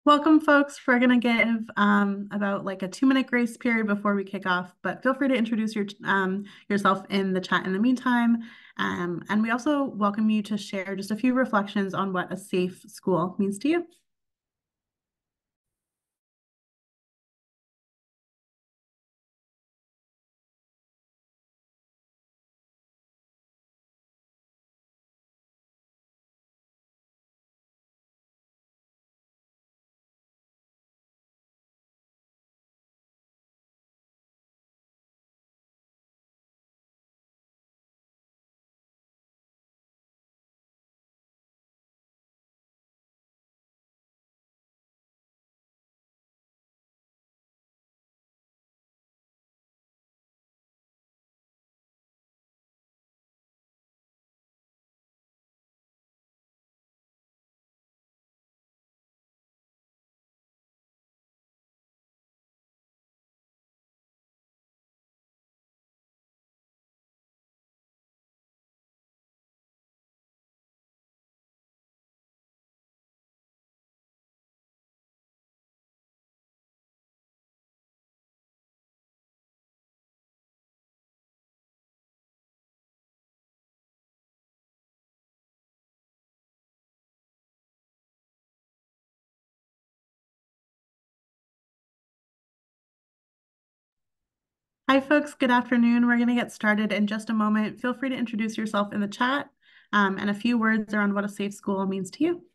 Welcome, folks. We're going to give about like a 2-minute grace period before we kick off, but feel free to introduce yourself in the chat in the meantime. And we also welcome you to share just a few reflections on what a safe school means to you. Hi, folks. Good afternoon. We're going to get started in just a moment. Feel free to introduce yourself in the chat and a few words around what a safe school means to you.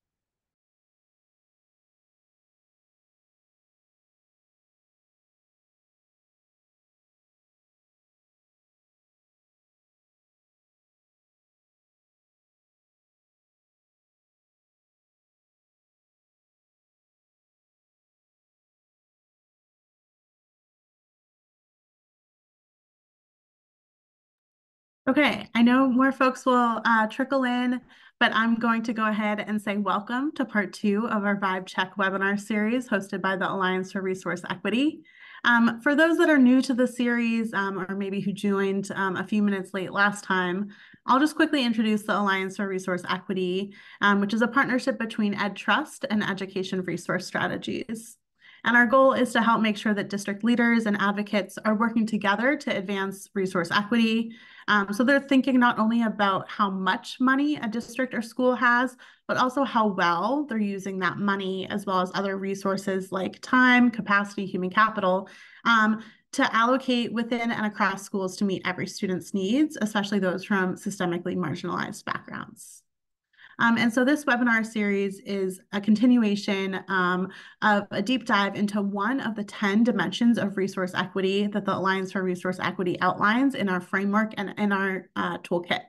Okay, I know more folks will trickle in, but I'm going to go ahead and say welcome to part 2 of our Vibe Check webinar series hosted by the Alliance for Resource Equity. For those that are new to the series or maybe who joined a few minutes late last time, I'll just quickly introduce the Alliance for Resource Equity, which is a partnership between EdTrust and Education Resource Strategies. And our goal is to help make sure that district leaders and advocates are working together to advance resource equity. So they're thinking not only about how much money a district or school has, but also how well they're using that money, as well as other resources like time, capacity, human capital, to allocate within and across schools to meet every student's needs, especially those from systemically marginalized backgrounds. And so this webinar series is a continuation of a deep dive into one of the 10 dimensions of resource equity that the Alliance for Resource Equity outlines in our framework and in our toolkit.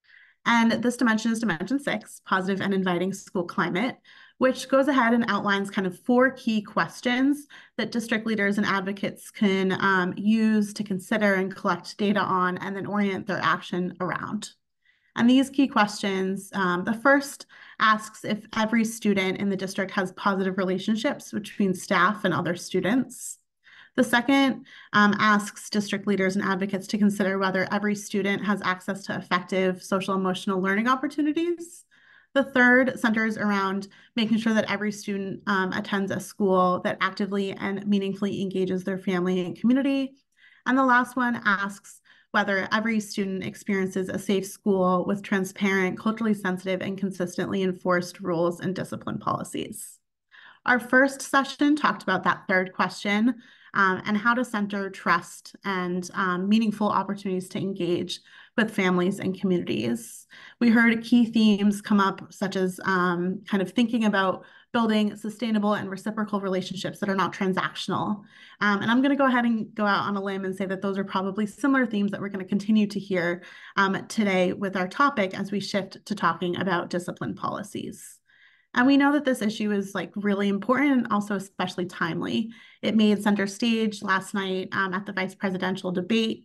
And this dimension is dimension 6, positive and inviting school climate, which goes ahead and outlines kind of 4 key questions that district leaders and advocates can use to consider and collect data on and then orient their action around. And these key questions, the first asks if every student in the district has positive relationships between staff and other students. The second asks district leaders and advocates to consider whether every student has access to effective social emotional learning opportunities. The third centers around making sure that every student attends a school that actively and meaningfully engages their family and community. And the last one asks whether every student experiences a safe school with transparent, culturally sensitive, and consistently enforced rules and discipline policies. Our first session talked about that third question and how to center trust and meaningful opportunities to engage with families and communities. We heard key themes come up, such as kind of thinking about building sustainable and reciprocal relationships that are not transactional. And I'm going to go ahead and go out on a limb and say that those are probably similar themes that we're going to continue to hear today with our topic as we shift to talking about discipline policies. And we know that this issue is like really important and also especially timely. It made center stage last night at the vice presidential debate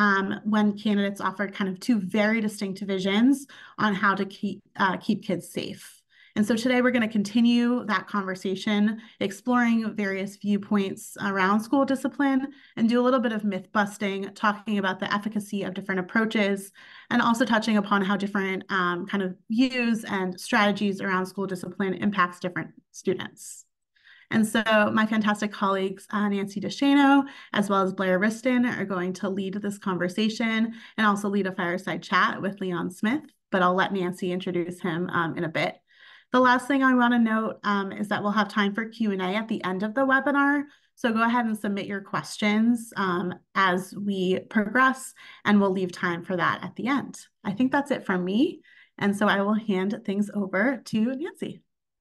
when candidates offered kind of 2 very distinct visions on how to keep kids safe. And so today we're going to continue that conversation, exploring various viewpoints around school discipline and do a little bit of myth busting, talking about the efficacy of different approaches, and also touching upon how different kind of views and strategies around school discipline impacts different students. And so my fantastic colleagues, Nancy DeShano, as well as Blair Wriston, are going to lead this conversation and also lead a fireside chat with Leon Smith, but I'll let Nancy introduce him in a bit. The last thing I want to note is that we'll have time for Q&A at the end of the webinar. So go ahead and submit your questions as we progress, and we'll leave time for that at the end. I think that's it from me. And so I will hand things over to Nancy.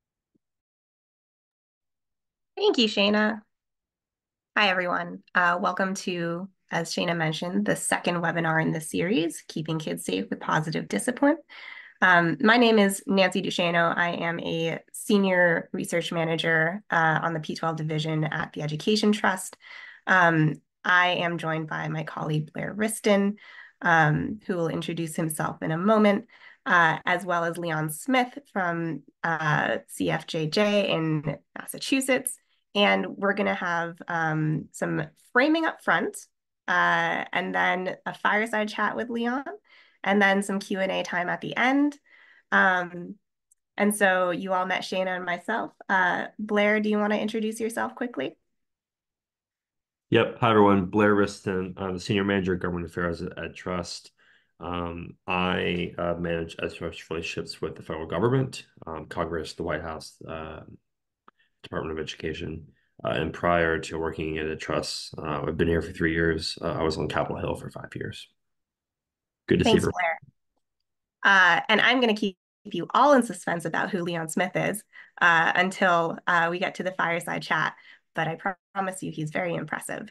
Thank you, Shana. Hi, everyone. Welcome to, as Shana mentioned, the second webinar in this series, Keeping Kids Safe with Positive Discipline. My name is Nancy DeShano. I am a senior research manager on the P12 division at the Education Trust. I am joined by my colleague, Blair Wriston, who will introduce himself in a moment, as well as Leon Smith from CFJJ in Massachusetts. And we're going to have some framing up front, and then a fireside chat with Leon, and then some Q&A time at the end. And so you all met Shana and myself. Blair, do you want to introduce yourself quickly? Yep. Hi, everyone. Blair Wriston. I'm the Senior Manager of Government Affairs at Trust. I manage trust relationships with the federal government, Congress, the White House, Department of Education. And prior to working at a trust, I've been here for 3 years. I was on Capitol Hill for 5 years. Good to see you. Thanks, Blair. And I'm going to keep you all in suspense about who Leon Smith is until we get to the fireside chat, but I promise you he's very impressive.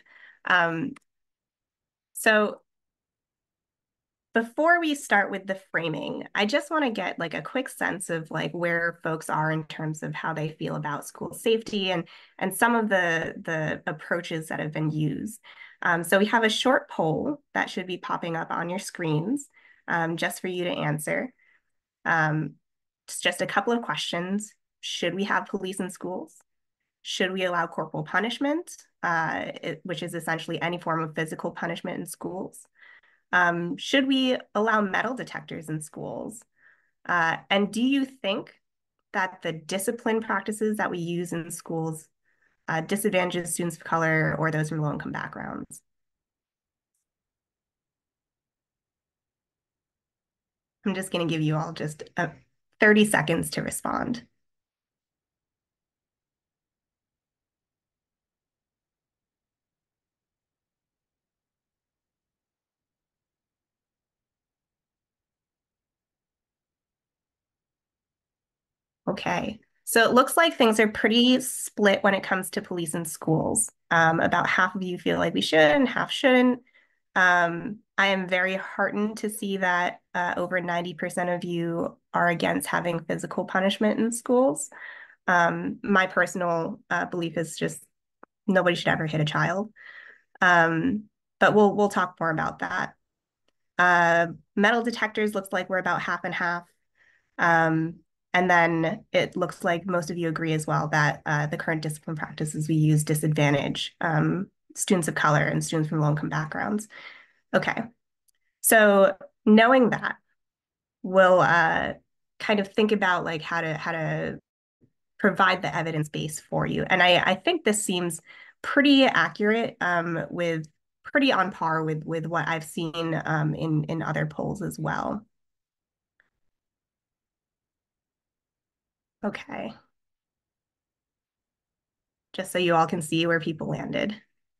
So before we start with the framing, I just want to get like a quick sense of like where folks are in terms of how they feel about school safety and some of the approaches that have been used. So we have a short poll that should be popping up on your screens just for you to answer. It's just a couple of questions. Should we have police in schools? Should we allow corporal punishment, which is essentially any form of physical punishment in schools? Should we allow metal detectors in schools? And do you think that the discipline practices that we use in schools disadvantages students of color or those from low-income backgrounds? I'm just going to give you all just 30 seconds to respond. Okay, so it looks like things are pretty split when it comes to police in schools. About half of you feel like we should and half shouldn't. I am very heartened to see that over 90% of you are against having physical punishment in schools. My personal belief is just nobody should ever hit a child. But we'll talk more about that. Metal detectors looks like we're about half and half. And then it looks like most of you agree as well that the current discipline practices we use disadvantage students of color and students from low-income backgrounds. Okay, so knowing that, we'll kind of think about like how to provide the evidence base for you. And I think this seems pretty accurate with pretty on par with what I've seen in other polls as well. Okay. Just so you all can see where people landed.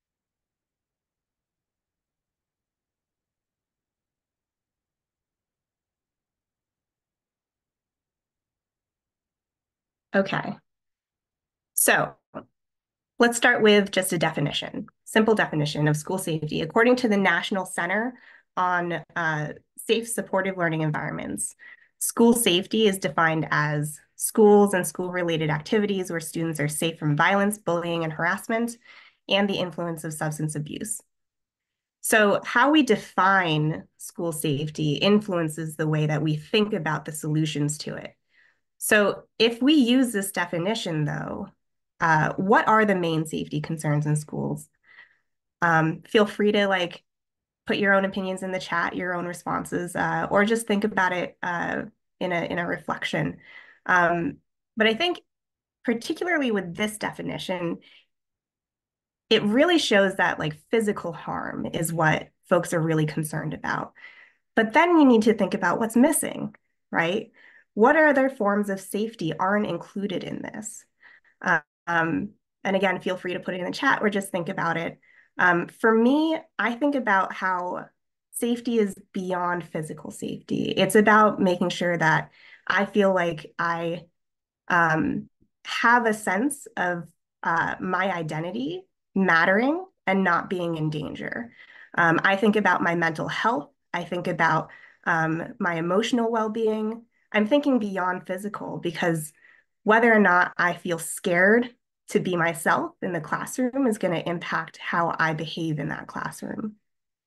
Okay. So let's start with just a definition, simple definition of school safety. According to the National Center on Safe Supportive Learning Environments, school safety is defined as schools and school-related activities where students are safe from violence, bullying, and harassment, and the influence of substance abuse. So how we define school safety influences the way that we think about the solutions to it. So if we use this definition, though, what are the main safety concerns in schools? Feel free to like put your own opinions in the chat, your own responses, or just think about it in a reflection. But I think particularly with this definition, it really shows that like physical harm is what folks are really concerned about. But then you need to think about what's missing, right? What other forms of safety aren't included in this? And again, feel free to put it in the chat or just think about it. For me, I think about how safety is beyond physical safety. It's about making sure that I feel like I have a sense of my identity mattering and not being in danger. I think about my mental health. I think about my emotional well-being. I'm thinking beyond physical because whether or not I feel scared to be myself in the classroom is going to impact how I behave in that classroom.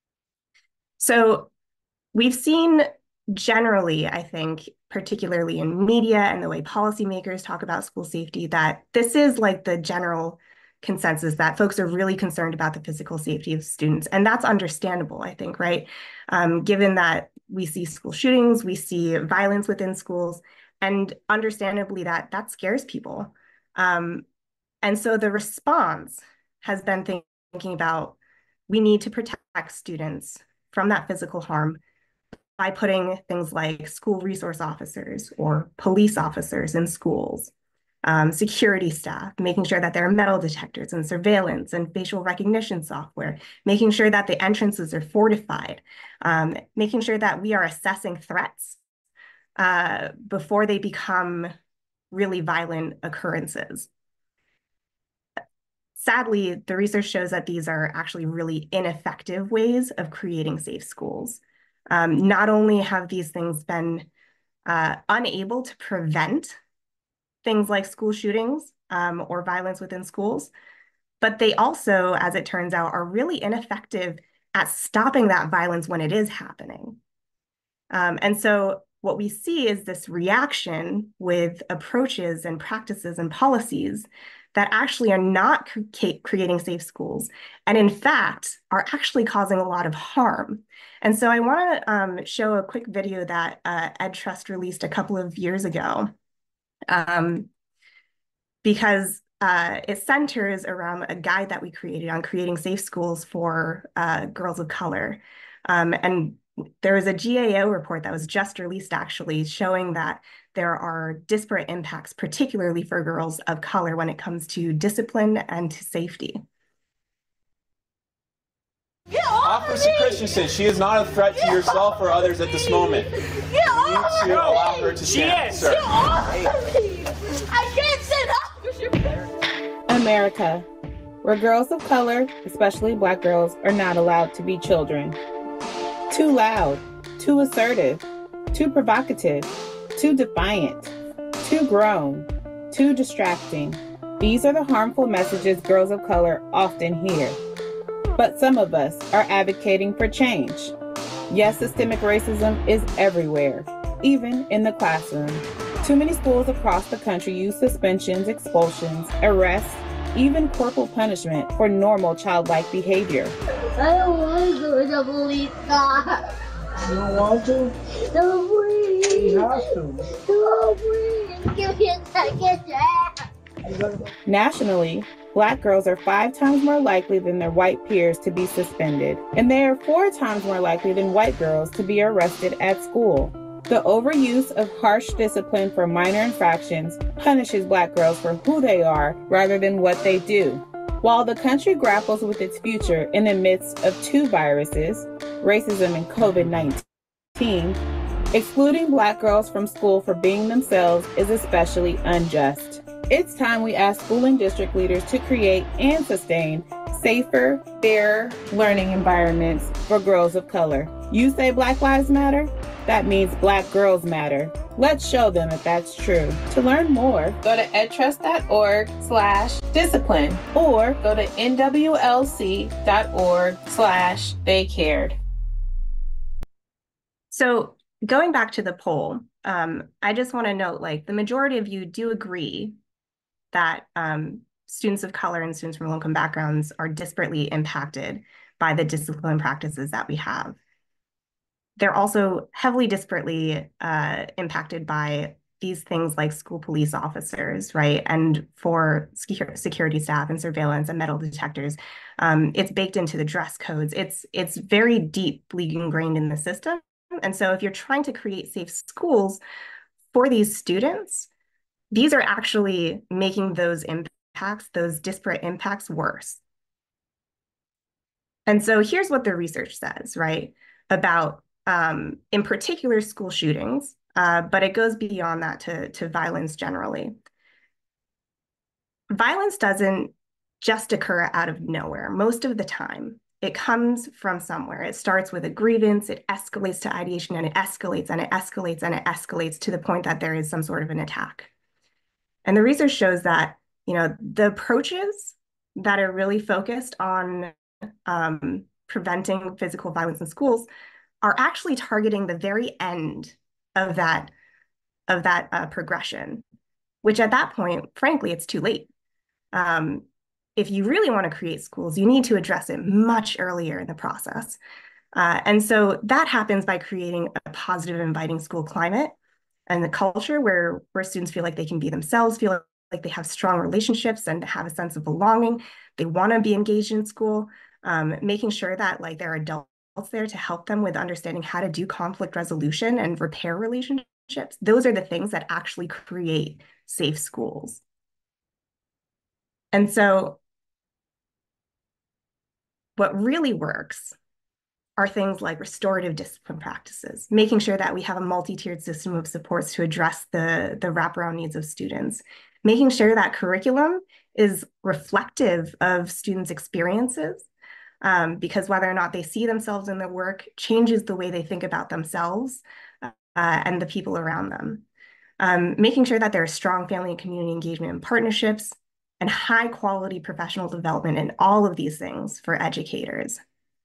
So we've seen generally, I think, particularly in media and the way policymakers talk about school safety, that this is like the general consensus that folks are really concerned about the physical safety of students. And that's understandable, I think, right? Given that we see school shootings, we see violence within schools, and understandably that scares people. And so the response has been thinking about, we need to protect students from that physical harm by putting things like school resource officers or police officers in schools, security staff, making sure that there are metal detectors and surveillance and facial recognition software, making sure that the entrances are fortified, making sure that we are assessing threats before they become really violent occurrences. Sadly, the research shows that these are actually really ineffective ways of creating safe schools. Not only have these things been unable to prevent things like school shootings or violence within schools, but they also, as it turns out, are really ineffective at stopping that violence when it is happening. And so what we see is this reaction with approaches and practices and policies that actually are not creating safe schools, and in fact, are actually causing a lot of harm. And so I want to show a quick video that EdTrust released a couple of years ago, because it centers around a guide that we created on creating safe schools for girls of color. And there was a GAO report that was just released actually showing that there are disparate impacts, particularly for girls of color when it comes to discipline and to safety. Officer Christensen, she is not a threat to yourself or others at this moment. You need to allow her to stand, sir. I can't stand up! America, where girls of color, especially Black girls, are not allowed to be children. Too loud, too assertive, too provocative, too defiant, too grown, too distracting. These are the harmful messages girls of color often hear. But some of us are advocating for change. Yes, systemic racism is everywhere, even in the classroom. Too many schools across the country use suspensions, expulsions, arrests, even corporal punishment for normal childlike behavior. I don't want to go to the police car. You don't want to? No, please. You have to. No, please. Give me a second chance. Nationally, Black girls are 5 times more likely than their white peers to be suspended, and they are 4 times more likely than white girls to be arrested at school. The overuse of harsh discipline for minor infractions punishes Black girls for who they are rather than what they do. While the country grapples with its future in the midst of 2 viruses, racism and COVID-19, excluding Black girls from school for being themselves is especially unjust. It's time we ask school and district leaders to create and sustain safer, fairer learning environments for girls of color. You say Black Lives Matter? That means Black girls matter. Let's show them that that's true. To learn more, go to edtrust.org/discipline or go to nwlc.org/theycared. So going back to the poll, I just want to note, like, the majority of you do agree that students of color and students from low-income backgrounds are disparately impacted by the discipline practices that we have. They're also heavily disparately impacted by these things like school police officers, right? And for security staff and surveillance and metal detectors, it's baked into the dress codes. It's very deeply ingrained in the system. And so if you're trying to create safe schools for these students, these are actually making those impacts, those disparate impacts, worse. And so here's what the research says, right, about, in particular, school shootings, but it goes beyond that to violence generally. Violence doesn't just occur out of nowhere. Most of the time, it comes from somewhere. It starts with a grievance, it escalates to ideation, and it escalates and it escalates and it escalates to the point that there is some sort of an attack. And the research shows that, the approaches that are really focused on preventing physical violence in schools are actually targeting the very end of that progression, which at that point, frankly, it's too late. If you really want to create schools, you need to address it much earlier in the process. And so that happens by creating a positive, inviting school climate and the culture where students feel like they can be themselves, feel like they have strong relationships and have a sense of belonging. They want to be engaged in school, making sure that like there are adults there to help them with understanding how to do conflict resolution and repair relationships. Those are the things that actually create safe schools. And so what really works are things like restorative discipline practices, making sure that we have a multi-tiered system of supports to address the wraparound needs of students, making sure that curriculum is reflective of students' experiences, because whether or not they see themselves in their work changes the way they think about themselves and the people around them. Making sure that there are strong family and community engagement and partnerships and high quality professional development in all of these things for educators.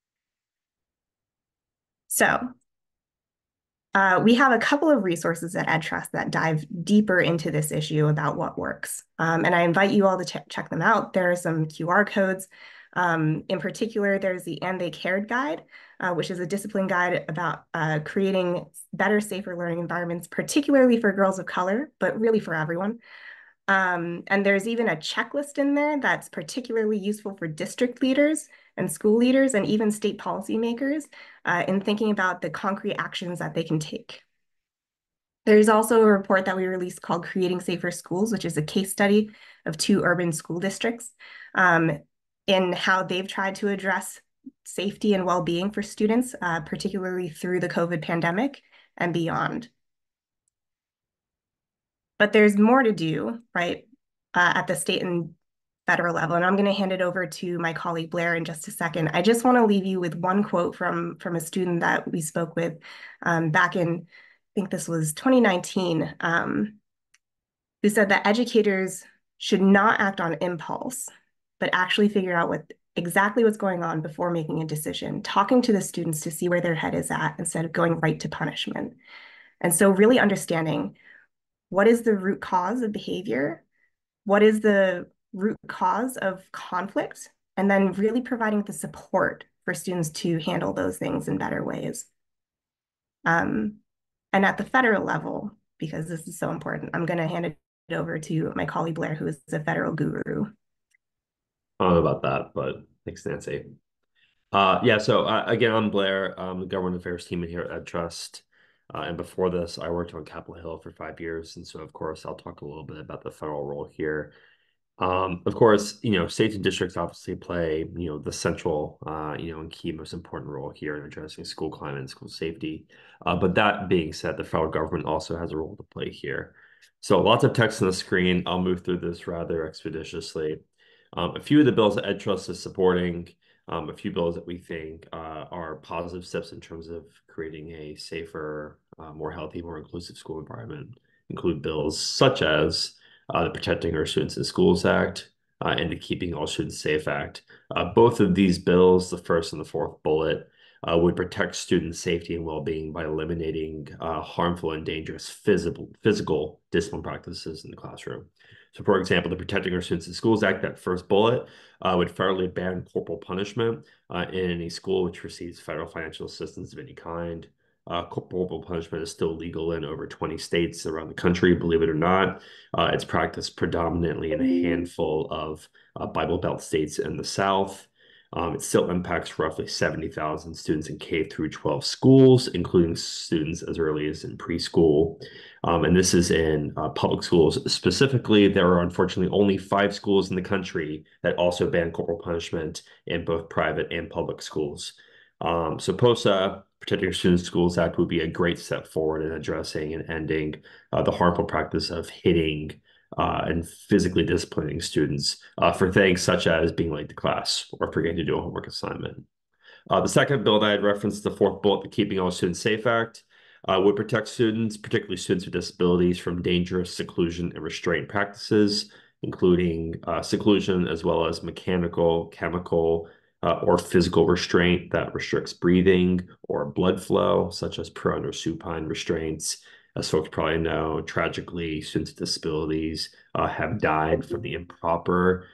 So we have a couple of resources at EdTrust that dive deeper into this issue about what works. And I invite you all to check them out. There are some QR codes. In particular, there's the And They Cared guide, which is a discipline guide about creating better, safer learning environments, particularly for girls of color, but really for everyone. And there's even a checklist in there that's particularly useful for district leaders and school leaders and even state policymakers in thinking about the concrete actions that they can take. There's also a report that we released called Creating Safer Schools, which is a case study of 2 urban school districts in how they've tried to address safety and well-being for students, particularly through the COVID pandemic and beyond. But there's more to do, right, at the state and federal level. And I'm going to hand it over to my colleague Blair in just a second. I just want to leave you with one quote from a student that we spoke with back in, I think this was 2019, who said that educators should not act on impulse, but actually figure out exactly what's going on before making a decision, talking to the students to see where their head is at instead of going right to punishment. And so really understanding what is the root cause of behavior, what is the root cause of conflict, and then really providing the support for students to handle those things in better ways. And at the federal level, because this is so important, I'm going to hand it over to my colleague Blair, who is the federal guru. I don't know about that, but thanks, Nancy. Yeah, so again, I'm Blair. I'm the government affairs team here at EdTrust. And before this, I worked on Capitol Hill for 5 years. And so, of course, I'll talk a little bit about the federal role here. Of course, states and districts obviously play, the central, and key most important role here in addressing school climate and school safety. But that being said, the federal government also has a role to play here. So lots of text on the screen. I'll move through this rather expeditiously. A few of the bills that EdTrust is supporting, a few bills that we think are positive steps in terms of creating a safer, more healthy, more inclusive school environment include bills such as the Protecting Our Students in Schools Act and the Keeping All Students Safe Act. Both of these bills, the first and the fourth bullet, would protect student safety and well-being by eliminating harmful and dangerous physical discipline practices in the classroom. So, for example, the Protecting Our Students in Schools Act, that first bullet, would federally ban corporal punishment in any school which receives federal financial assistance of any kind. corporal punishment is still legal in over 20 states around the country, believe it or not. It's practiced predominantly in a handful of Bible Belt states in the South. It still impacts roughly 70,000 students in K through 12 schools, including students as early as in preschool. And this is in public schools. Specifically, there are unfortunately only 5 schools in the country that also ban corporal punishment in both private and public schools. So POSA, Protecting Your Students' Schools Act, would be a great step forward in addressing and ending the harmful practice of hitting and physically disciplining students for things such as being late to class or forgetting to do a homework assignment. The second bill that I had referenced, the fourth bullet, the Keeping All Students Safe Act, would protect students, particularly students with disabilities, from dangerous seclusion and restraint practices, including seclusion as well as mechanical, chemical, or physical restraint that restricts breathing or blood flow, such as prone or supine restraints. As folks probably know, tragically, students with disabilities have died from the improper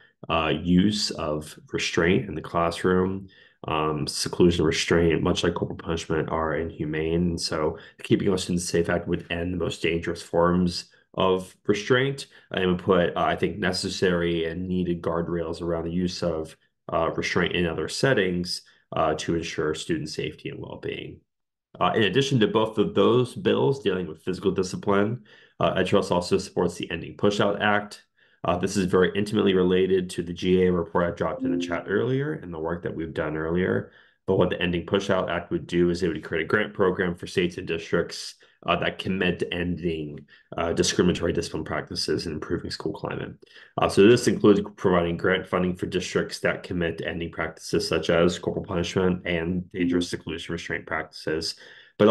use of restraint in the classroom. Seclusion, restraint, much like corporal punishment, are inhumane. And so the Keeping All Students Safe Act would end the most dangerous forms of restraint and would put, I think, necessary and needed guardrails around the use of restraint in other settings to ensure student safety and well-being. In addition to both of those bills dealing with physical discipline, EdTrust also supports the Ending Pushout Act. This is very intimately related to the GA report I dropped in the chat earlier and the work that we've done earlier. But what the Ending Pushout Act would do is it would create a grant program for states and districts that commit to ending discriminatory discipline practices and improving school climate. So this includes providing grant funding for districts that commit to ending practices such as corporal punishment and dangerous seclusion restraint practices, but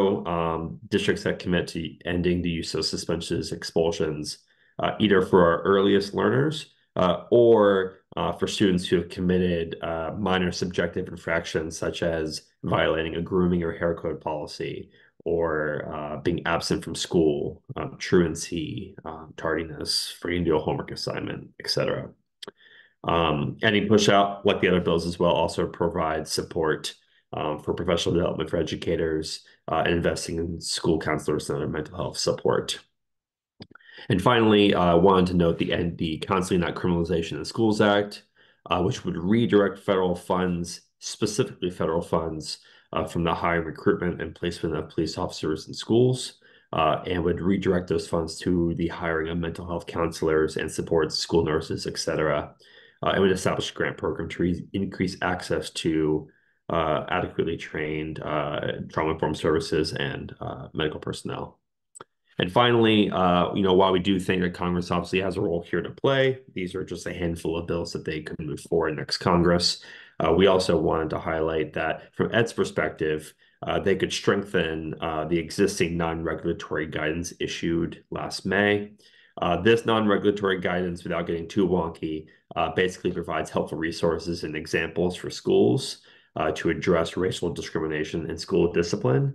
also districts that commit to ending the use of suspensions, expulsions, either for our earliest learners or for students who have committed minor subjective infractions such as violating a grooming or hair code policy or being absent from school, truancy, tardiness, forgetting to do a homework assignment, etc. Ending Pushout, like the other bills as well, also provides support for professional development for educators and investing in school counselors and other mental health support. And finally, I wanted to note the Counseling Not Criminalization in Schools Act, which would redirect federal funds, specifically federal funds, from the hiring, recruitment, and placement of police officers in schools, and would redirect those funds to the hiring of mental health counselors and support school nurses, etc. It would establish a grant program to increase access to adequately trained trauma-informed services and medical personnel. And finally, while we do think that Congress obviously has a role here to play, these are just a handful of bills that they could move forward next Congress. We also wanted to highlight that from Ed's perspective, they could strengthen the existing non-regulatory guidance issued last May. This non-regulatory guidance, without getting too wonky, basically provides helpful resources and examples for schools to address racial discrimination in school discipline.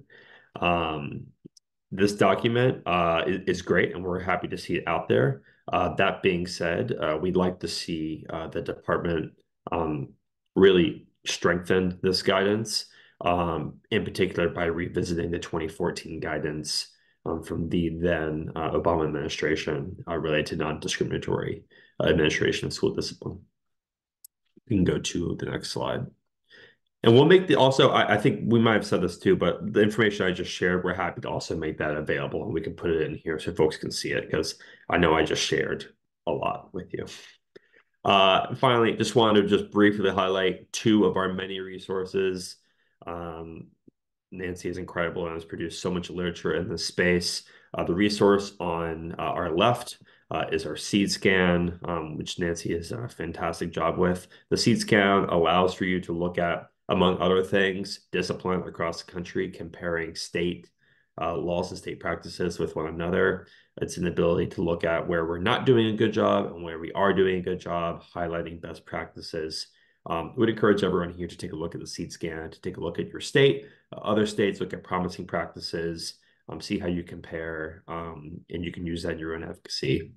This document is great, and we're happy to see it out there. That being said, we'd like to see the department really strengthen this guidance, in particular by revisiting the 2014 guidance from the then Obama administration related to non-discriminatory administration of school discipline. We can go to the next slide. And we'll make I think we might have said this too, but the information I just shared, we're happy to also make that available, and we can put it in here so folks can see it, because I know I just shared a lot with you. Finally, just wanted to just briefly highlight 2 of our many resources. Nancy is incredible and has produced so much literature in this space. The resource on our left is our SEED scan, which Nancy has done a fantastic job with. The SEED scan allows for you to look at, among other things, discipline across the country, comparing state laws and state practices with one another. It's an ability to look at where we're not doing a good job and where we are doing a good job, highlighting best practices. I would encourage everyone here to take a look at the SEED scan, to take a look at your state, other states, look at promising practices, see how you compare, and you can use that in your own advocacy.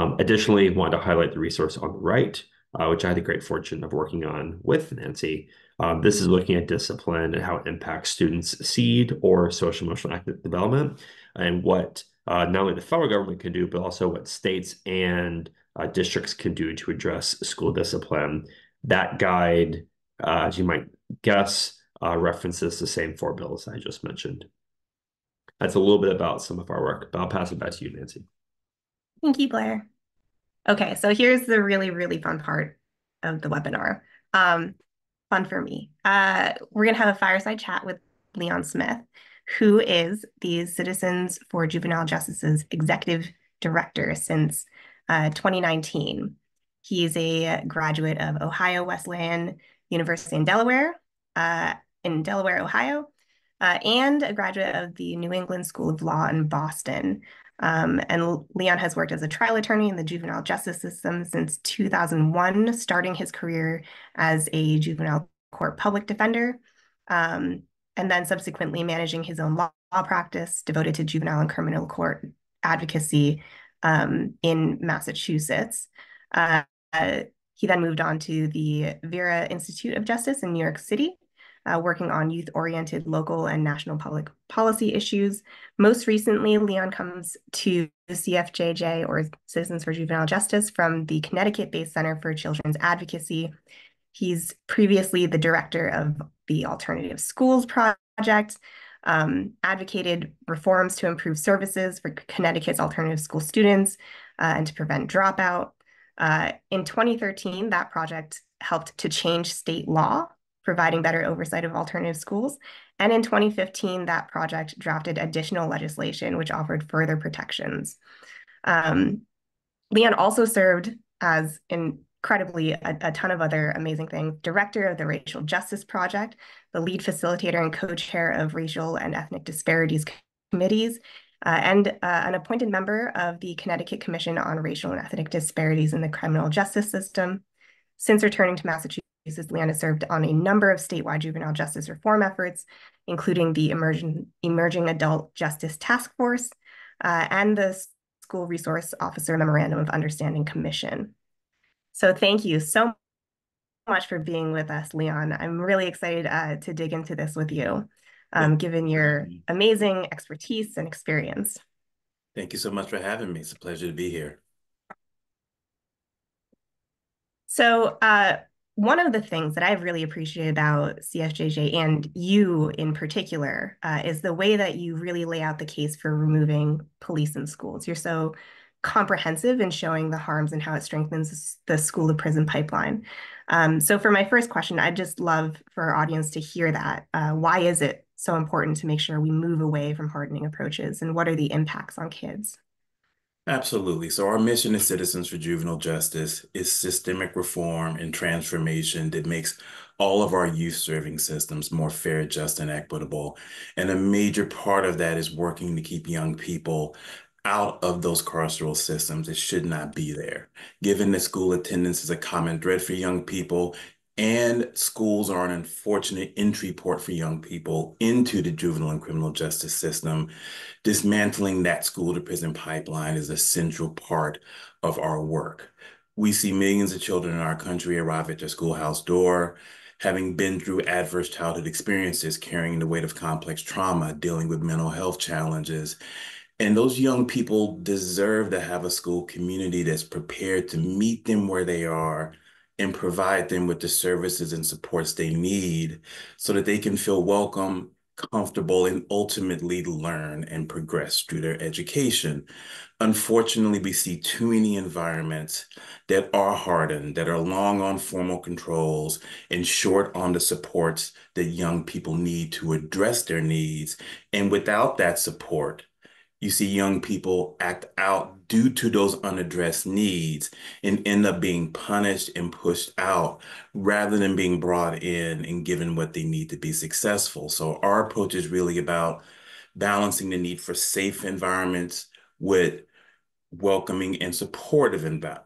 Additionally, I wanted to highlight the resource on the right, which I had the great fortune of working on with Nancy, This is looking at discipline and how it impacts students' SEED or social emotional active development, and what not only the federal government can do, but also what states and districts can do to address school discipline. That guide, as you might guess, references the same four bills I just mentioned. That's a little bit about some of our work, but I'll pass it back to you, Nancy. Thank you, Blair. Okay, so here's the really, really fun part of the webinar. Fun for me. We're gonna have a fireside chat with Leon Smith, who is the Citizens for Juvenile Justice's executive director since 2019. He's a graduate of Ohio Wesleyan University in Delaware, Ohio, and a graduate of the New England School of Law in Boston. And Leon has worked as a trial attorney in the juvenile justice system since 2001, starting his career as a juvenile court public defender, and then subsequently managing his own law practice devoted to juvenile and criminal court advocacy in Massachusetts. He then moved on to the Vera Institute of Justice in New York City, working on youth-oriented local and national public policy issues. Most recently, Leon comes to the CFJJ, or Citizens for Juvenile Justice, from the Connecticut-based Center for Children's Advocacy. He's previously the director of the Alternative Schools Project, advocated reforms to improve services for Connecticut's alternative school students and to prevent dropout. In 2013, that project helped to change state law, providing better oversight of alternative schools. And in 2015, that project drafted additional legislation which offered further protections. Leon also served as incredibly a ton of other amazing things: director of the Racial Justice Project, the lead facilitator and co-chair of Racial and Ethnic Disparities Committees, and an appointed member of the Connecticut Commission on Racial and Ethnic Disparities in the Criminal Justice System. Since returning to Massachusetts, Leon has served on a number of statewide juvenile justice reform efforts, including the Emerging Adult Justice Task Force and the School Resource Officer Memorandum of Understanding Commission. So thank you so much for being with us, Leon. I'm really excited to dig into this with you, given your amazing expertise and experience. Thank you so much for having me. It's a pleasure to be here. So one of the things that I've really appreciated about CFJJ, and you in particular, is the way that you really lay out the case for removing police in schools. You're so comprehensive in showing the harms and how it strengthens the school to prison pipeline. So for my first question, I'd just love for our audience to hear that. Why is it so important to make sure we move away from hardening approaches, and what are the impacts on kids? Absolutely. So our mission as Citizens for Juvenile Justice is systemic reform and transformation that makes all of our youth serving systems more fair, just, and equitable. And a major part of that is working to keep young people out of those carceral systems that should not be there. Given that school attendance is a common thread for young people, and schools are an unfortunate entry port for young people into the juvenile and criminal justice system, dismantling that school to prison pipeline is a central part of our work. We see millions of children in our country arrive at their schoolhouse door, having been through adverse childhood experiences, carrying the weight of complex trauma, dealing with mental health challenges. And those young people deserve to have a school community that's prepared to meet them where they are and provide them with the services and supports they need so that they can feel welcome, comfortable, and ultimately learn and progress through their education. Unfortunately, we see too many environments that are hardened, that are long on formal controls and short on the supports that young people need to address their needs. And without that support, you see young people act out due to those unaddressed needs and end up being punished and pushed out rather than being brought in and given what they need to be successful. So our approach is really about balancing the need for safe environments with welcoming and supportive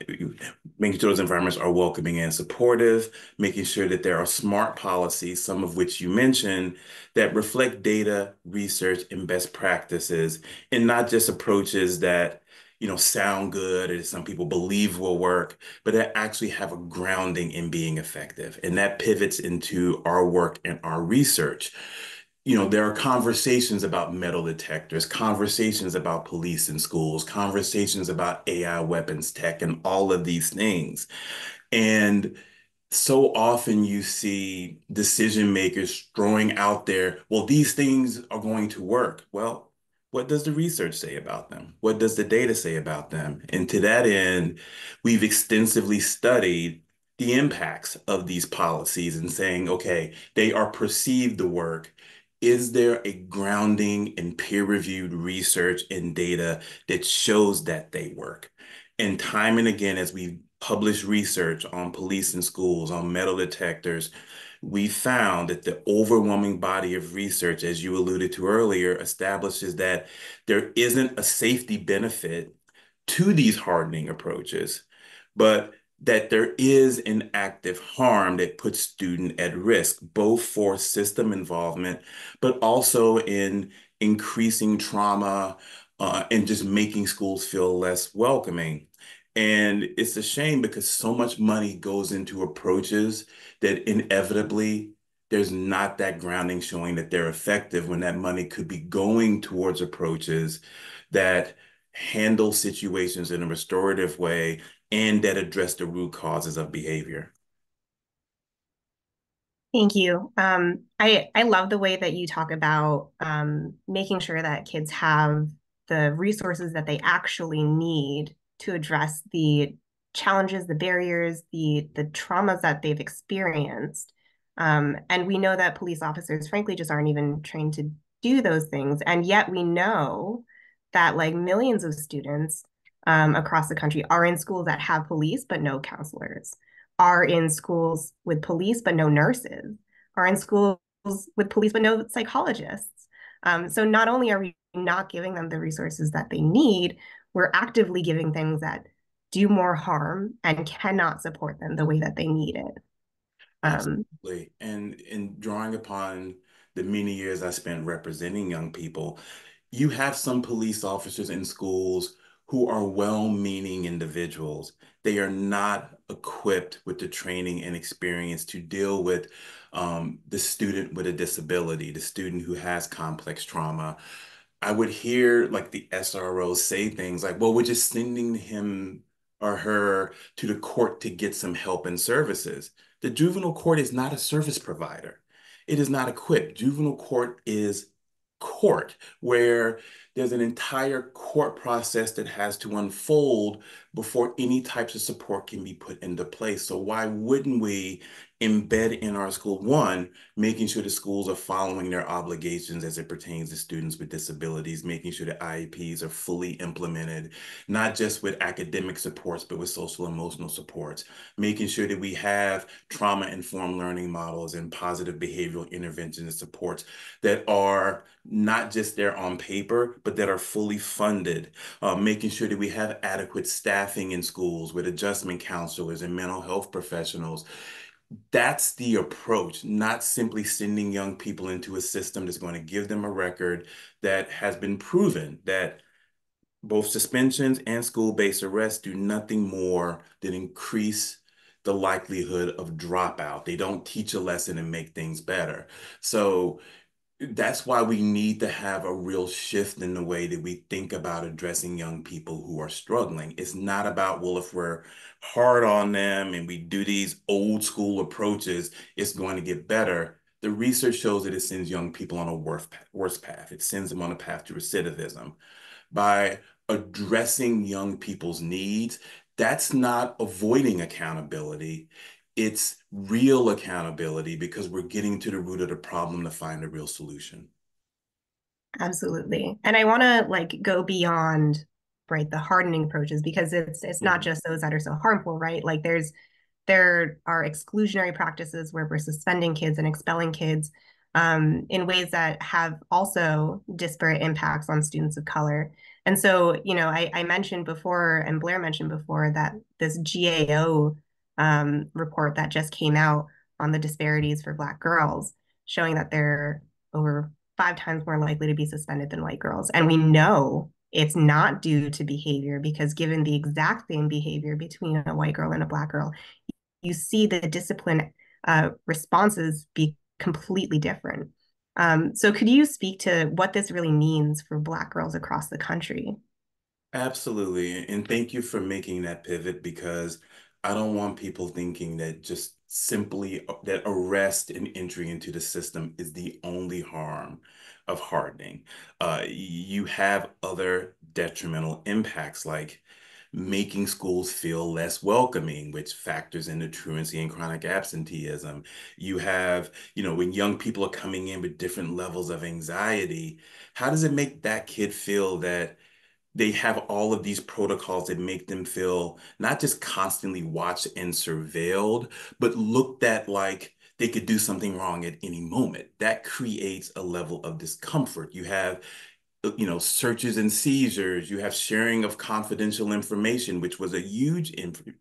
making sure those environments are welcoming and supportive, making sure that there are smart policies, some of which you mentioned, that reflect data, research, and best practices, and not just approaches that sound good or that some people believe will work, but that actually have a grounding in being effective. And that pivots into our work and our research. There are conversations about metal detectors, conversations about police in schools, conversations about AI weapons tech, and all of these things. And so often you see decision makers throwing out there, well, these things are going to work. Well, what does the research say about them? What does the data say about them? And to that end, we've extensively studied the impacts of these policies and saying, okay, they are perceived to work. Is there a grounding in peer-reviewed research and data that shows that they work? And time and again, as we publish research on police and schools, on metal detectors, we found that the overwhelming body of research, as you alluded to earlier, establishes that there isn't a safety benefit to these hardening approaches, but that there is an active harm that puts student at risk, both for system involvement, but also in increasing trauma and just making schools feel less welcoming. And it's a shame because so much money goes into approaches that inevitably there's not that grounding showing that they're effective when that money could be going towards approaches that handle situations in a restorative way and that address the root causes of behavior. Thank you. I love the way that you talk about making sure that kids have the resources that they actually need to address the challenges, the barriers, the traumas that they've experienced. And we know that police officers, frankly, just aren't even trained to do those things. And yet we know that like millions of students across the country are in schools that have police but no counselors, are in schools with police but no nurses, are in schools with police but no psychologists. So not only are we not giving them the resources that they need, we're actively giving things that do more harm and cannot support them the way that they need it. Absolutely. And in drawing upon the many years I spent representing young people, you have some police officers in schools who are well-meaning individuals. They are not equipped with the training and experience to deal with the student with a disability, the student who has complex trauma. I would hear like the SROs say things like, well, we're just sending him or her to the court to get some help and services. The juvenile court is not a service provider. It is not equipped. Juvenile court is court, where there's an entire court process that has to unfold before any types of support can be put into place. So why wouldn't we embed in our school, one, making sure the schools are following their obligations as it pertains to students with disabilities, making sure that IEPs are fully implemented, not just with academic supports, but with social emotional supports, making sure that we have trauma-informed learning models and positive behavioral intervention and supports that are not just there on paper, but that are fully funded, making sure that we have adequate staffing in schools with adjustment counselors and mental health professionals. That's the approach, not simply sending young people into a system that's going to give them a record that has been proven that both suspensions and school-based arrests do nothing more than increase the likelihood of dropout. They don't teach a lesson and make things better. So that's why we need to have a real shift in the way that we think about addressing young people who are struggling. It's not about, well, if we're hard on them and we do these old school approaches, it's going to get better. The research shows that it sends young people on a worse path. It sends them on a path to recidivism. By addressing young people's needs, that's not avoiding accountability. It's real accountability because we're getting to the root of the problem to find a real solution. Absolutely. And I want to like go beyond, right, the hardening approaches, because it's not just those that are so harmful, right? Like there are exclusionary practices where we're suspending kids and expelling kids in ways that have also disparate impacts on students of color. And so, I mentioned before, and Blair mentioned before, that this GAO report that just came out on the disparities for Black girls, showing that they're over 5 times more likely to be suspended than white girls. And we know it's not due to behavior, because given the exact same behavior between a white girl and a Black girl, you see the discipline responses be completely different. So could you speak to what this really means for Black girls across the country? Absolutely. And thank you for making that pivot, because I don't want people thinking that just simply that arrest and entry into the system is the only harm of hardening. You have other detrimental impacts, like making schools feel less welcoming, which factors into truancy and chronic absenteeism. You have, when young people are coming in with different levels of anxiety, how does it make that kid feel that they have all of these protocols that make them feel not just constantly watched and surveilled, but looked at like they could do something wrong at any moment? That creates a level of discomfort. You have, searches and seizures. You have sharing of confidential information, which was a huge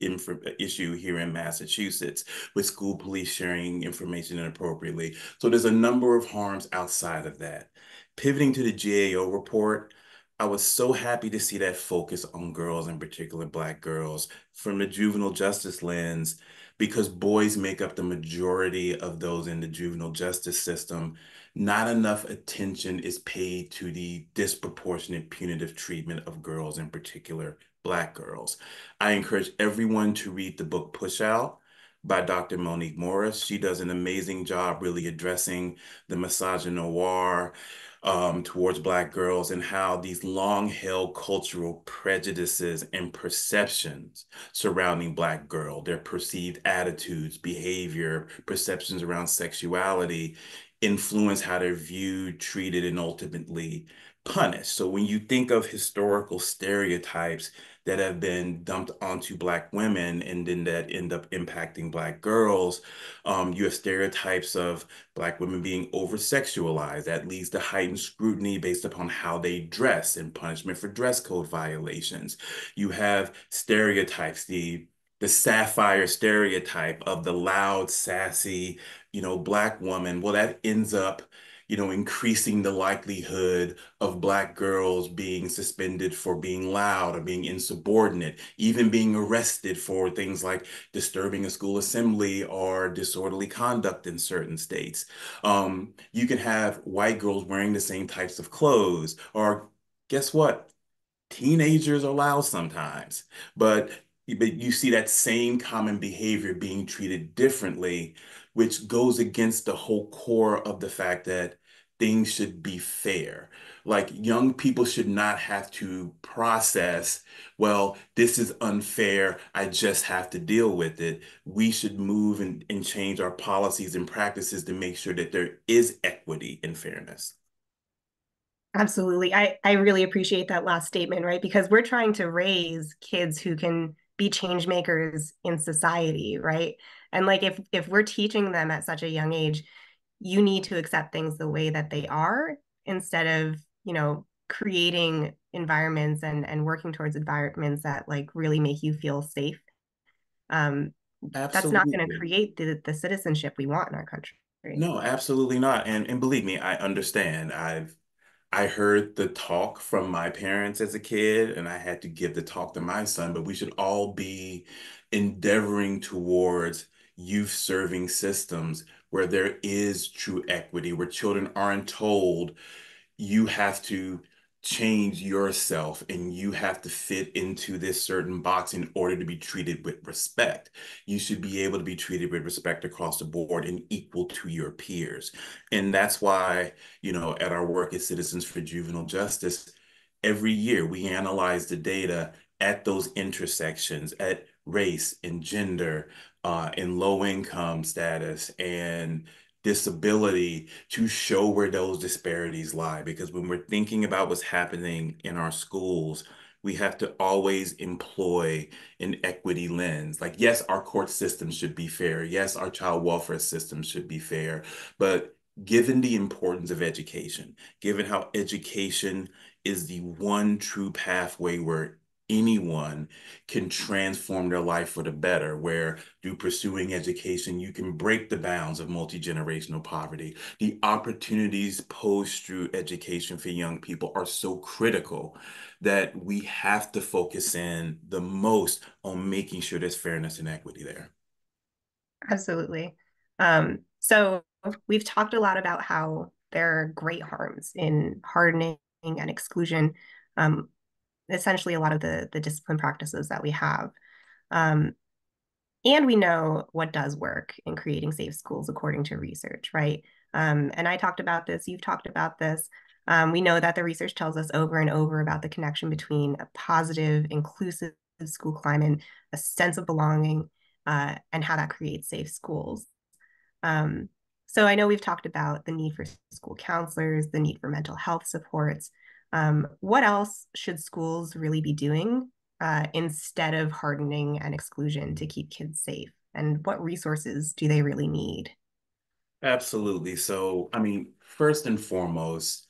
issue here in Massachusetts, with school police sharing information inappropriately. So there's a number of harms outside of that. Pivoting to the GAO report, I was so happy to see that focus on girls, in particular Black girls, from the juvenile justice lens, because boys make up the majority of those in the juvenile justice system. Not enough attention is paid to the disproportionate punitive treatment of girls, in particular Black girls. I encourage everyone to read the book Push Out by Dr. Monique Morris. She does an amazing job really addressing the misogynoir towards Black girls, and how these long-held cultural prejudices and perceptions surrounding Black girl, their perceived attitudes, behavior, perceptions around sexuality, influence how they're viewed, treated, and ultimately punished. So when you think of historical stereotypes that have been dumped onto Black women and then that end up impacting Black girls, you have stereotypes of Black women being over-sexualized. That leads to heightened scrutiny based upon how they dress and punishment for dress code violations. You have stereotypes, the sapphire stereotype of the loud, sassy, Black woman. Well, that ends up, increasing the likelihood of Black girls being suspended for being loud or being insubordinate, even being arrested for things like disturbing a school assembly or disorderly conduct in certain states. You can have white girls wearing the same types of clothes, or guess what? Teenagers are loud sometimes, but you see that same common behavior being treated differently, which goes against the whole core of the fact that things should be fair. Like, young people should not have to process, well, this is unfair, I just have to deal with it. We should move and change our policies and practices to make sure that there is equity and fairness. Absolutely. I really appreciate that last statement, right? Because we're trying to raise kids who can be change makers in society, right? And like if we're teaching them at such a young age, you need to accept things the way that they are, instead of, creating environments and working towards environments that like really make you feel safe. That's not going to Absolutely. create the citizenship we want in our country. No, absolutely not. And believe me, I understand. I heard the talk from my parents as a kid, and I had to give the talk to my son, but we should all be endeavoring towards youth serving systems where there is true equity, where children aren't told you have to change yourself and you have to fit into this certain box in order to be treated with respect. You should be able to be treated with respect across the board and equal to your peers. And that's why, at our work at Citizens for Juvenile Justice, every year we analyze the data at those intersections, at race and gender, and low income status and disability, to show where those disparities lie. Because when we're thinking about what's happening in our schools, we have to always employ an equity lens. Like, yes, our court system should be fair. Yes, our child welfare system should be fair. But given the importance of education, given how education is the one true pathway where anyone can transform their life for the better, where through pursuing education, you can break the bounds of multi-generational poverty. The opportunities posed through education for young people are so critical that we have to focus in the most on making sure there's fairness and equity there. Absolutely. So we've talked a lot about how there are great harms in hardening and exclusion, essentially a lot of the discipline practices that we have. Um, and we know what does work in creating safe schools according to research, right? And I talked about this, you've talked about this. We know that the research tells us over and over about the connection between a positive, inclusive school climate, a sense of belonging, and how that creates safe schools. So I know we've talked about the need for school counselors, the need for mental health supports. What else should schools really be doing instead of hardening and exclusion to keep kids safe? And what resources do they really need? Absolutely. So, I mean, first and foremost,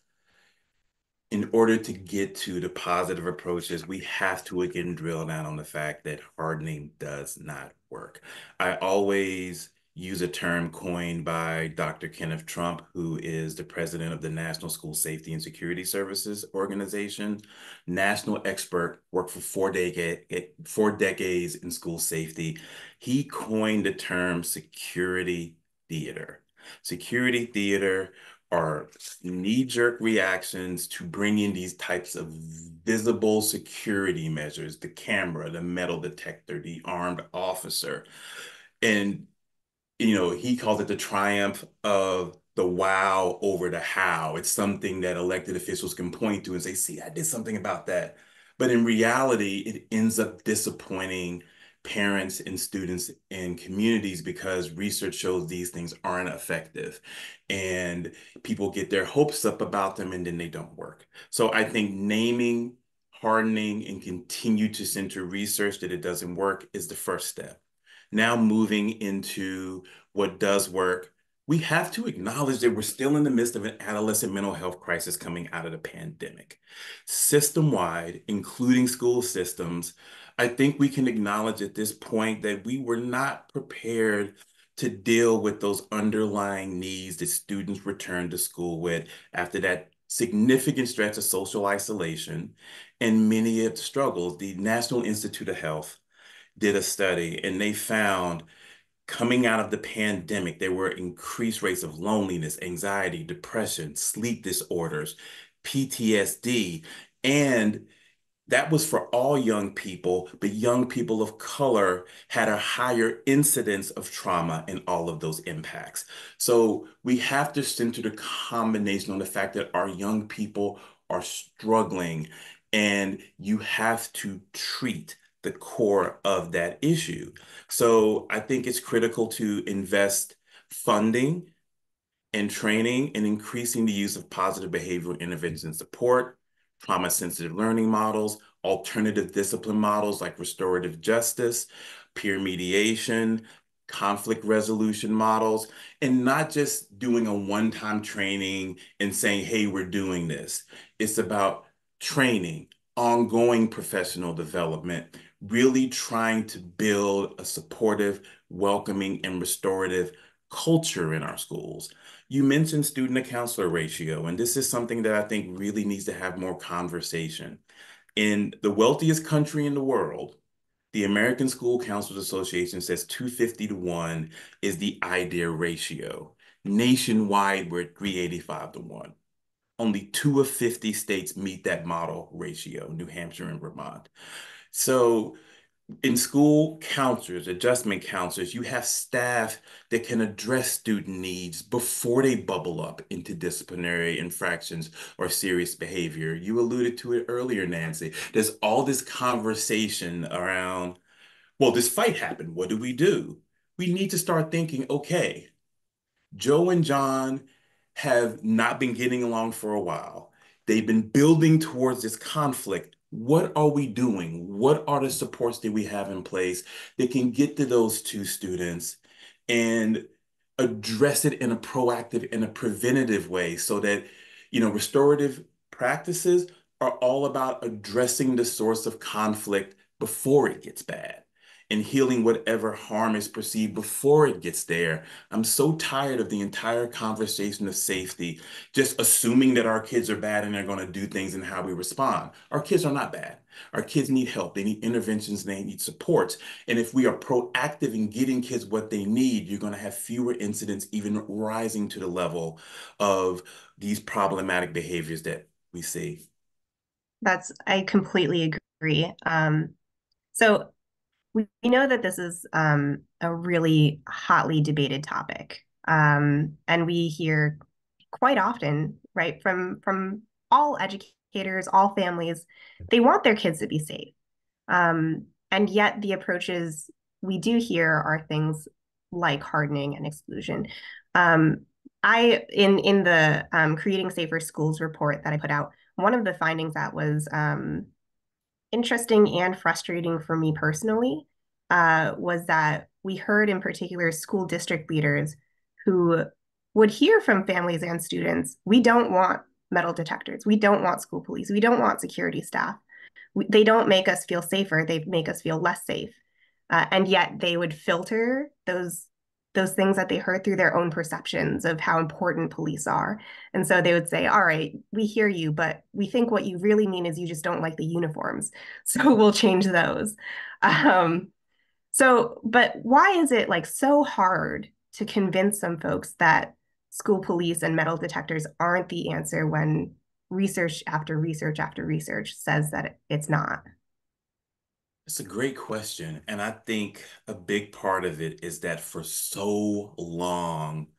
in order to get to the positive approaches, we have to again drill down on the fact that hardening does not work. I always use a term coined by Dr. Kenneth Trump, who is the president of the National School Safety and Security Services Organization, national expert, worked for 4 decades in school safety. He coined the term security theater. Security theater are knee-jerk reactions to bring in these types of visible security measures, the camera, the metal detector, the armed officer. And, he calls it the triumph of the wow over the how. It's something that elected officials can point to and say, see, I did something about that. But in reality, it ends up disappointing parents and students and communities because research shows these things aren't effective and people get their hopes up about them and then they don't work. So I think naming, hardening, and continue to center research that it doesn't work is the first step. Now moving into what does work, we have to acknowledge that we're still in the midst of an adolescent mental health crisis coming out of the pandemic. System-wide, including school systems, I think we can acknowledge at this point that we were not prepared to deal with those underlying needs that students return to school with after that significant stretch of social isolation and many of the struggles. The National Institute of Health did a study and they found coming out of the pandemic, there were increased rates of loneliness, anxiety, depression, sleep disorders, PTSD, and that was for all young people, but young people of color had a higher incidence of trauma and all of those impacts. So we have to center the combination on the fact that our young people are struggling and you have to treat the core of that issue. So I think it's critical to invest funding and training and increasing the use of positive behavioral intervention support, trauma-sensitive learning models, alternative discipline models like restorative justice, peer mediation, conflict resolution models, and not just doing a one-time training and saying, hey, we're doing this. It's about training, ongoing professional development, really trying to build a supportive, welcoming, and restorative culture in our schools. You mentioned student to counselor ratio, and this is something that I think really needs to have more conversation. In the wealthiest country in the world, the American School Counselors Association says 250 to 1 is the ideal ratio. Nationwide, we're at 385 to 1. Only 2 of 50 states meet that model ratio, New Hampshire and Vermont. So in school counselors, adjustment counselors, you have staff that can address student needs before they bubble up into disciplinary infractions or serious behavior. You alluded to it earlier, Nancy. There's all this conversation around, well, this fight happened. What do? We need to start thinking, okay, Joe and John have not been getting along for a while. They've been building towards this conflict. What are we doing? What are the supports that we have in place that can get to those two students and address it in a proactive and a preventative way so that, restorative practices are all about addressing the source of conflict before it gets bad and healing whatever harm is perceived before it gets there. I'm so tired of the entire conversation of safety, just assuming that our kids are bad and they're going to do things and how we respond. Our kids are not bad. Our kids need help. They need interventions. They need supports. And if we are proactive in getting kids what they need, you're going to have fewer incidents even rising to the level of these problematic behaviors that we see. I completely agree. So we know that this is a really hotly debated topic. And we hear quite often, right, from all educators, all families, they want their kids to be safe. And yet the approaches we do hear are things like hardening and exclusion. In the Creating Safer Schools report that I put out, one of the findings that was interesting and frustrating for me personally was that we heard in particular school district leaders who would hear from families and students, we don't want metal detectors, we don't want school police, we don't want security staff. They don't make us feel safer, they make us feel less safe. And yet they would filter those things that they heard through their own perceptions of how important police are. And so they would say, all right, we hear you, but we think what you really mean is you just don't like the uniforms. So we'll change those. But why is it like so hard to convince some folks that school police and metal detectors aren't the answer when research after research after research says that it's not? It's a great question. And I think a big part of it is that for so long,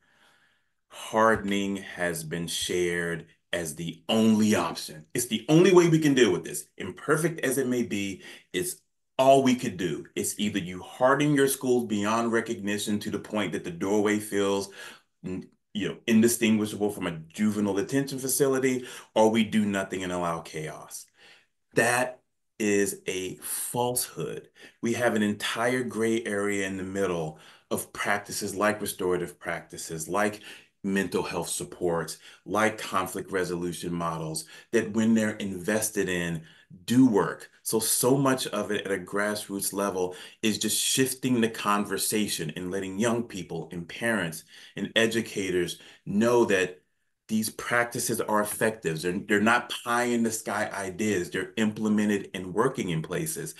hardening has been shared as the only option. It's the only way we can deal with this. Imperfect as it may be, it's all we could do. It's either you harden your schools beyond recognition to the point that the doorway feels indistinguishable from a juvenile detention facility, or we do nothing and allow chaos. That is a falsehood. We have an entire gray area in the middle of practices like restorative practices, like mental health supports, like conflict resolution models, that when they're invested in, do work. So much of it at a grassroots level is just shifting the conversation and letting young people and parents and educators know that these practices are effective. They're not pie in the sky ideas. They're implemented and working in places.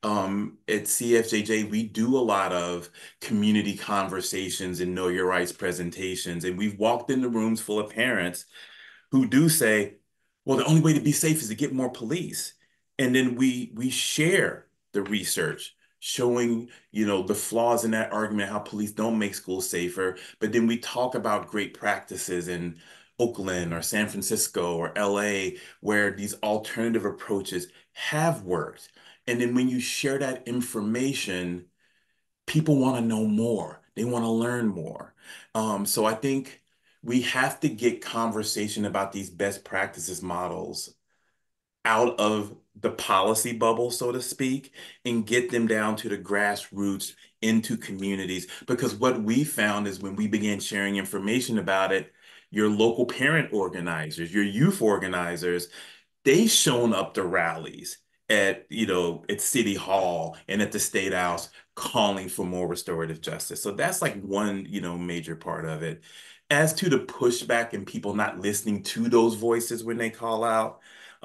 At CFJJ, we do a lot of community conversations and know your rights presentations. And we've walked into rooms full of parents who do say, well, the only way to be safe is to get more police. And then we share the research showing, the flaws in that argument, how police don't make schools safer. But then we talk about great practices in Oakland or San Francisco or LA, where these alternative approaches have worked. And then when you share that information, people want to know more. They want to learn more. So I think we have to get conversation about these best practices models out of the policy bubble, so to speak, and get them down to the grassroots into communities. Because what we found is when we began sharing information about it, your local parent organizers, your youth organizers, they've shown up to rallies at City Hall and at the State House calling for more restorative justice. So that's like one, major part of it. As to the pushback and people not listening to those voices when they call out,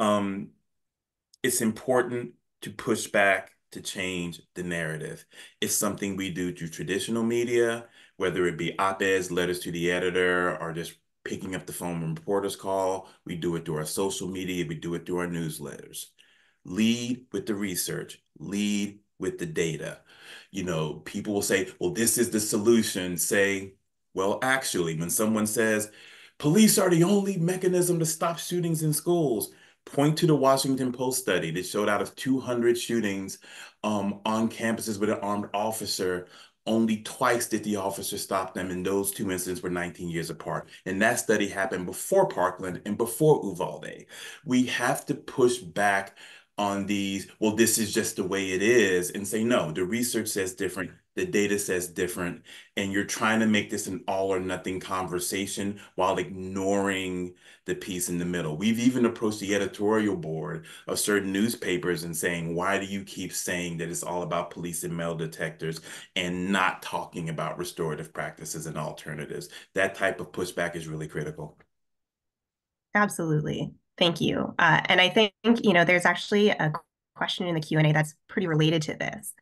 it's important to push back to change the narrative. It's something we do through traditional media, whether it be op-eds, letters to the editor, or just picking up the phone when reporters call. We do it through our social media. We do it through our newsletters. Lead with the research. Lead with the data. People will say, well, this is the solution. Say, well, actually, when someone says, police are the only mechanism to stop shootings in schools, point to the Washington Post study that showed out of 200 shootings on campuses with an armed officer, only twice did the officer stop them, and those two incidents were 19 years apart. And that study happened before Parkland and before Uvalde. We have to push back on these, well, this is just the way it is, and say, no, the research says different. the data says different, and you're trying to make this an all or nothing conversation while ignoring the piece in the middle. We've even approached the editorial board of certain newspapers and saying, why do you keep saying that it's all about police and metal detectors and not talking about restorative practices and alternatives? That type of pushback is really critical. Absolutely. Thank you. And I think, there's actually a question in the Q&A that's pretty related to this.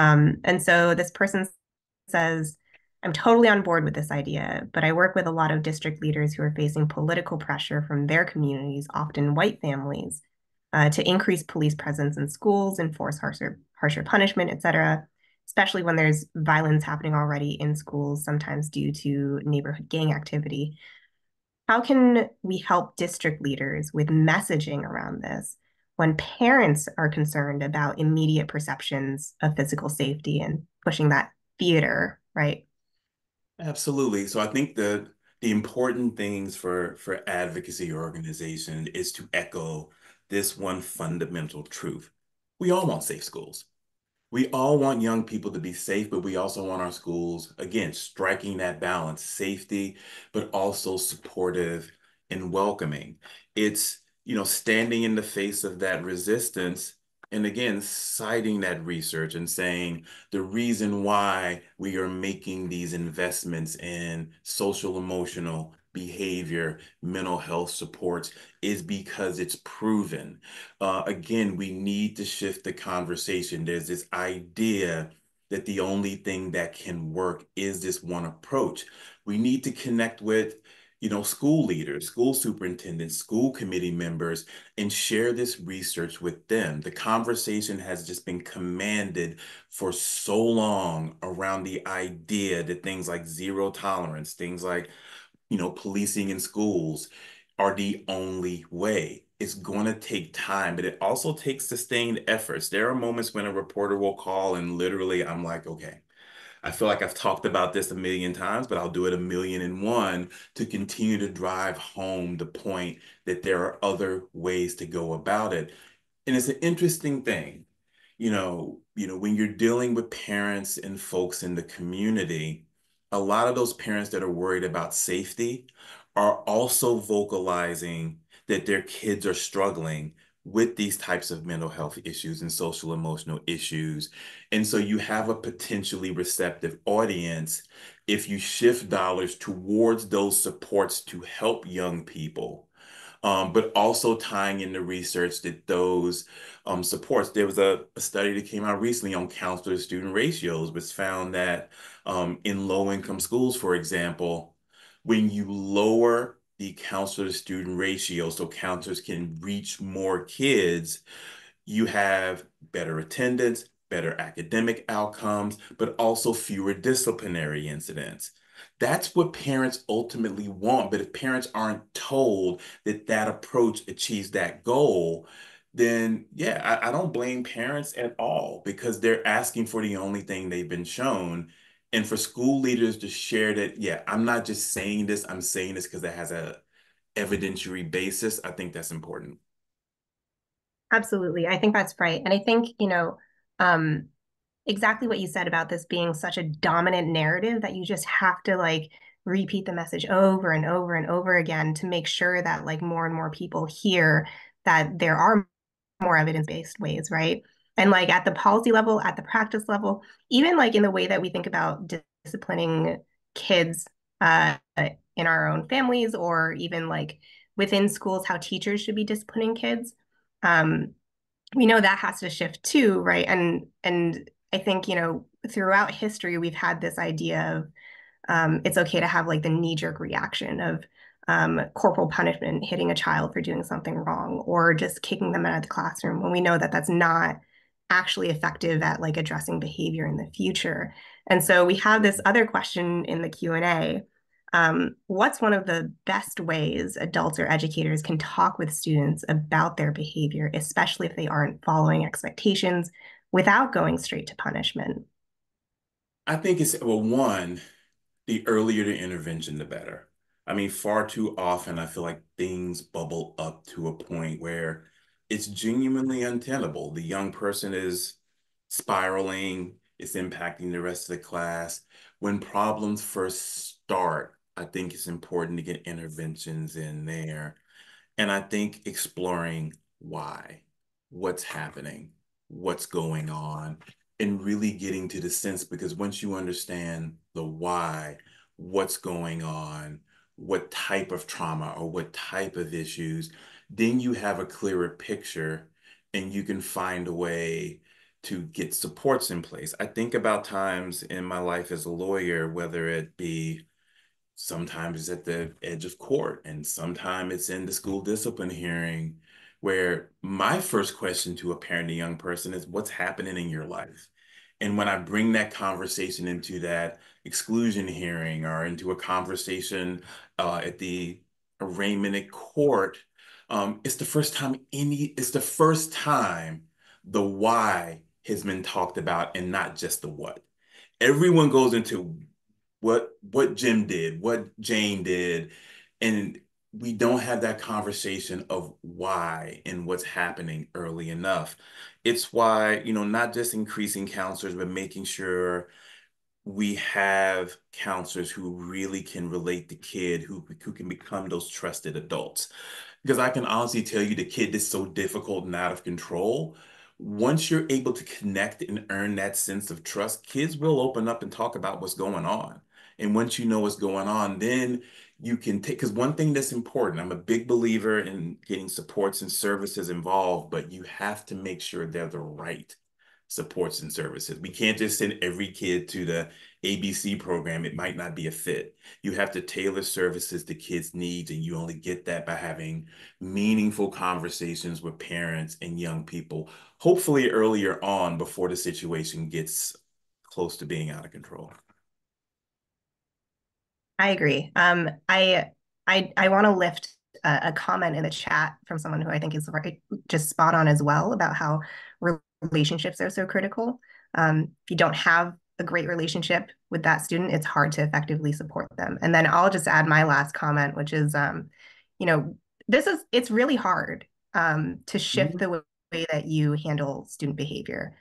And so this person says, I'm totally on board with this idea, but I work with a lot of district leaders who are facing political pressure from their communities, often white families, to increase police presence in schools, enforce harsher punishment, et cetera, especially when there's violence happening already in schools, sometimes due to neighborhood gang activity. How can we help district leaders with messaging around this when parents are concerned about immediate perceptions of physical safety and pushing that theater, right? Absolutely. So I think the important things for advocacy organization is to echo this one fundamental truth. We all want safe schools. We all want young people to be safe, but we also want our schools, again, striking that balance, safety, but also supportive and welcoming. It's, standing in the face of that resistance and again, citing that research and saying the reason why we are making these investments in social emotional behavior, mental health supports is because it's proven. Again, we need to shift the conversation. There's this idea that the only thing that can work is this one approach. We need to connect with school leaders, school superintendents, school committee members, and share this research with them. The conversation has just been commanded for so long around the idea that things like zero tolerance, things like, policing in schools are the only way. It's going to take time, but it also takes sustained efforts. There are moments when a reporter will call and literally I'm like, okay, I feel like I've talked about this a million times, but I'll do it 1,000,001 to continue to drive home the point that there are other ways to go about it. And it's an interesting thing, when you're dealing with parents and folks in the community, a lot of those parents that are worried about safety are also vocalizing that their kids are struggling with these types of mental health issues and social emotional issues. And so you have a potentially receptive audience if you shift dollars towards those supports to help young people. But also tying in the research that those supports. There was a study that came out recently on counselor to student ratios, which found that in low income schools, for example, when you lower the counselor to student ratio so counselors can reach more kids, you have better attendance, better academic outcomes, but also fewer disciplinary incidents. That's what parents ultimately want. But if parents aren't told that that approach achieves that goal, then yeah, I don't blame parents at all because they're asking for the only thing they've been shown. And for school leaders to share that, yeah, I'm not just saying this, I'm saying this because it has a evidentiary basis. I think that's important. Absolutely. I think that's right. And I think, um, exactly what you said about this being such a dominant narrative that you just have to repeat the message over and over and over again to make sure that more and more people hear that there are more evidence-based ways, right? And at the policy level, at the practice level, even in the way that we think about disciplining kids in our own families, or even within schools, how teachers should be disciplining kids. We know that has to shift too, right? And I think, throughout history, we've had this idea of it's okay to have the knee-jerk reaction of corporal punishment, hitting a child for doing something wrong, or just kicking them out of the classroom when we know that that's not actually effective at addressing behavior in the future. And so we have this other question in the Q&A. What's one of the best ways adults or educators can talk with students about their behavior, especially if they aren't following expectations, without going straight to punishment? I think it's, well, one, the earlier the intervention, the better. I mean, far too often, I feel like things bubble up to a point where it's genuinely untenable. The young person is spiraling, It's impacting the rest of the class. When problems first start, I think it's important to get interventions in there. And I think exploring why, what's happening, what's going on, and really getting to the sense, because once you understand the why, what's going on, what type of trauma or what type of issues, then you have a clearer picture and you can find a way to get supports in place. I think about times in my life as a lawyer, whether it be sometimes it's at the edge of court, and sometimes it's in the school discipline hearing, where my first question to a parent, a young person, is what's happening in your life? And when I bring that conversation into that exclusion hearing or into a conversation at the arraignment at court, it's the first time the why has been talked about and not just the what. Everyone goes into what Jim did, what Jane did, and we don't have that conversation of why and what's happening early enough. It's why, not just increasing counselors, but making sure we have counselors who really can relate to kid, who can become those trusted adults. Because I can honestly tell you, the kid is so difficult and out of control. Once you're able to connect and earn that sense of trust, kids will open up and talk about what's going on. And once you know what's going on, then you can take, because one thing that's important, I'm a big believer in getting supports and services involved, but you have to make sure they're the right supports and services. We can't just send every kid to the ABC program. It might not be a fit. You have to tailor services to kids' needs, and you only get that by having meaningful conversations with parents and young people, hopefully earlier on before the situation gets close to being out of control. I agree. I want to lift a comment in the chat from someone who I think is just spot on as well about how relationships are so critical. If you don't have a great relationship with that student, it's hard to effectively support them. And then I'll just add my last comment, which is, it's really hard to shift the way that you handle student behavior.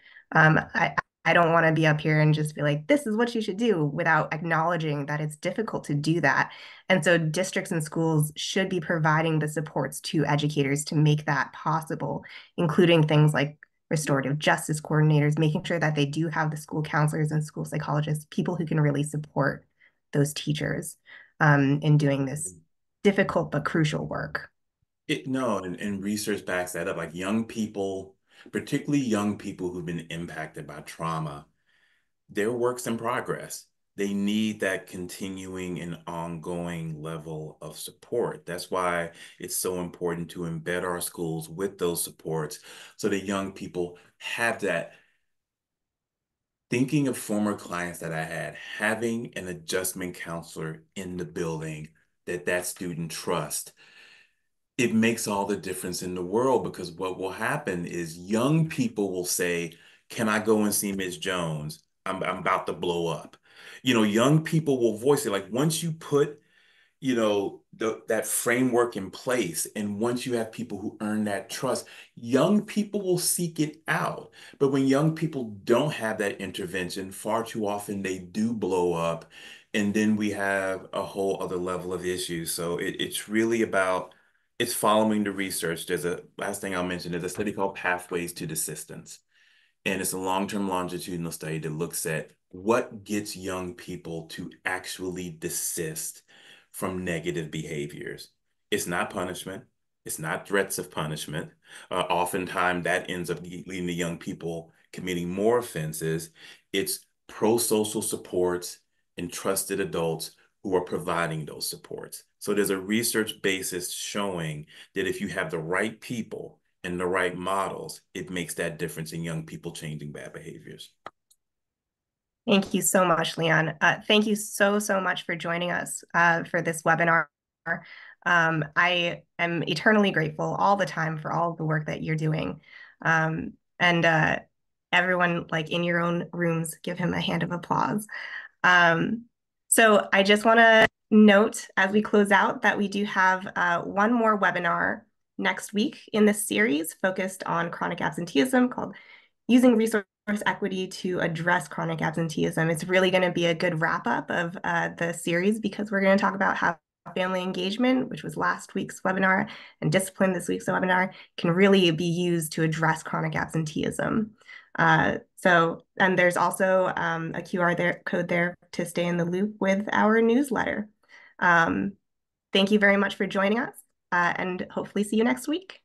I don't want to be up here and just be like, this is what you should do, without acknowledging that it's difficult to do that. And so districts and schools should be providing the supports to educators to make that possible, including things like restorative justice coordinators, making sure that they do have the school counselors and school psychologists, people who can really support those teachers in doing this difficult but crucial work. And research backs that up. Like young people, particularly young people who've been impacted by trauma, they're works in progress. They need that continuing and ongoing level of support. That's why it's so important to embed our schools with those supports so that young people have that. Thinking of former clients that I had, having an adjustment counselor in the building that student trusts, it makes all the difference in the world, because what will happen is young people will say, can I go and see Ms. Jones? I'm about to blow up. Young people will voice it. Like once you put, that framework in place, and once you have people who earn that trust, young people will seek it out. But when young people don't have that intervention, far too often they do blow up. And then we have a whole other level of issues. So it's really about, it's following the research. Last thing I'll mention, there's a study called Pathways to Desistance. And it's a long-term longitudinal study that looks at what gets young people to actually desist from negative behaviors. It's not punishment. It's not threats of punishment. Oftentimes that ends up leading to young people committing more offenses. It's pro-social supports and trusted adults who are providing those supports. So there's a research basis showing that if you have the right people and the right models, it makes that difference in young people changing bad behaviors. Thank you so much, Leon. Thank you so much for joining us for this webinar. I am eternally grateful all the time for all of the work that you're doing. And everyone, like in your own rooms, give him a hand of applause. So I just want to note as we close out that we do have one more webinar next week in this series focused on chronic absenteeism, called Using Resource equity to address chronic absenteeism. It's really going to be a good wrap up of the series, because we're going to talk about how family engagement, which was last week's webinar, and discipline, this week's webinar, can really be used to address chronic absenteeism. And there's also a QR code there to stay in the loop with our newsletter. Thank you very much for joining us, and hopefully see you next week.